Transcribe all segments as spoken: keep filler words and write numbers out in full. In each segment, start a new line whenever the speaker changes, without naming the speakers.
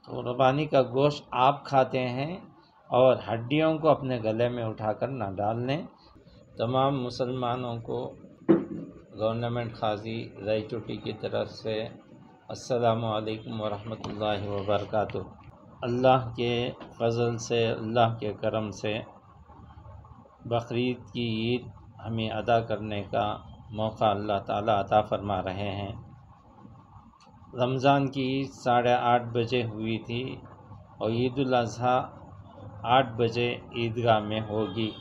قربانی کا گوشت آپ کھاتے ہیں اور ہڈیوں کو اپنے گلے میں اٹھا کر نہ ڈال لیں۔ تمام مسلمانوں کو گورنمنٹ قاضی رائے چوٹی کی طرف سے السلام علیکم ورحمۃ اللہ وبرکاتہ۔ اللہ کے فضل سے، اللہ کے کرم سے بقرعید کی عید ہمیں ادا کرنے کا موقع اللہ تعالیٰ عطا فرما رہے ہیں۔ رمضان کی عید ساڑھے آٹھ بجے ہوئی تھی اور عید الاضحیٰ آٹھ بجے عیدگاہ میں ہوگی۔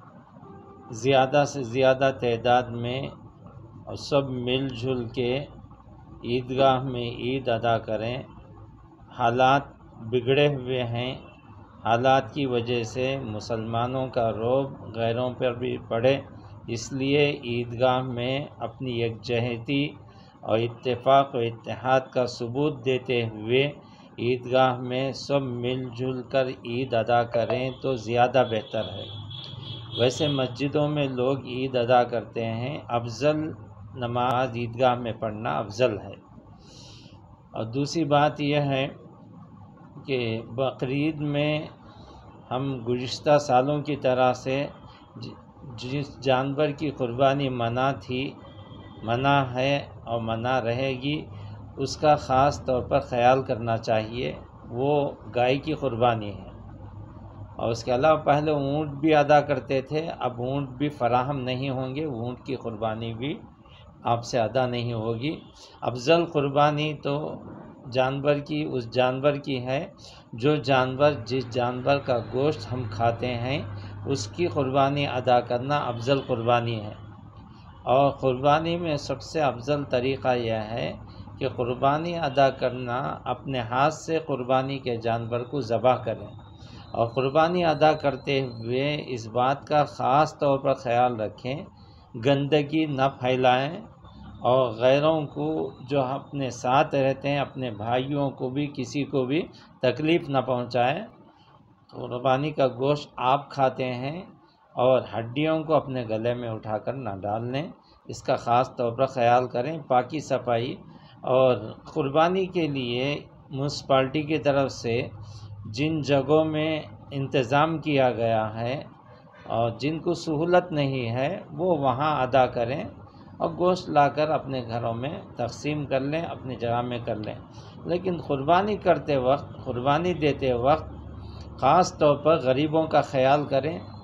زیادہ سے زیادہ تعداد میں اور سب مل جل کے عیدگاہ میں عید ادا کریں۔ حالات بگڑے ہوئے ہیں، حالات کی وجہ سے مسلمانوں کا رعب غیروں پر بھی پڑے، اس لیے عیدگاہ میں اپنی یکجہتی اور اتفاق و اتحاد کا ثبوت دیتے ہوئے عیدگاہ میں سب مل جل کر عید ادا کریں تو زیادہ بہتر ہے۔ ویسے مسجدوں میں لوگ عید ادا کرتے ہیں، افضل نماز عیدگاہ میں پڑھنا افضل ہے۔ اور دوسری بات یہ ہے کہ بقرعید میں ہم گزشتہ سالوں کی طرح سے جس جانور کی قربانی منع تھی، منع ہے اور منع رہے گی، اس کا خاص طور پر خیال کرنا چاہیے، وہ گائے کی قربانی ہے۔ اور اس کے علاوہ پہلے اونٹ بھی ادا کرتے تھے، اب اونٹ بھی فراہم نہیں ہوں گے، اونٹ کی قربانی بھی آپ سے ادا نہیں ہوگی۔ افضل قربانی تو جانور کی اس جانور کی ہے جو جانور جس جانور کا گوشت ہم کھاتے ہیں اس کی قربانی ادا کرنا افضل قربانی ہے۔ اور قربانی میں سب سے افضل طریقہ یہ ہے کہ قربانی ادا کرنا اپنے ہاتھ سے قربانی کے جانور کو ذبح کریں، اور قربانی ادا کرتے ہوئے اس بات کا خاص طور پر خیال رکھیں گندگی نہ پھیلائیں اور غیروں کو جو اپنے ساتھ رہتے ہیں اپنے بھائیوں کو بھی کسی کو بھی تکلیف نہ پہنچائیں۔ قربانی کا گوشت آپ کھاتے ہیں اور ہڈیوں کو اپنے گلے میں اٹھا کر نہ ڈال لیں، اس کا خاص طور پر خیال کریں۔ پاکی صفائی اور قربانی کے لیے میونسپلٹی کی طرف سے جن جگہوں میں انتظام کیا گیا ہے اور جن کو سہولت نہیں ہے وہ وہاں ادا کریں اور گوشت لا کر اپنے گھروں میں تقسیم کر لیں، اپنی جگہ میں کر لیں۔ لیکن قربانی کرتے وقت، قربانی دیتے وقت خاص طور پر غریبوں کا خیال کریں